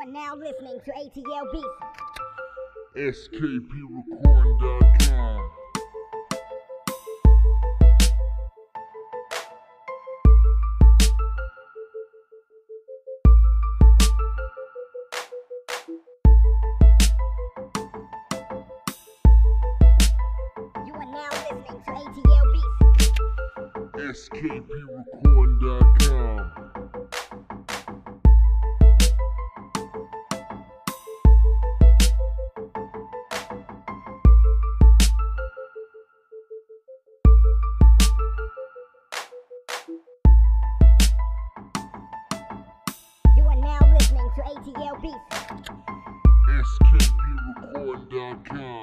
are now listening to ATL Beats. skprecording.com. You are now listening to ATL Beats. skprecording.com. You are now listening to ATL Beats. skprecording.com.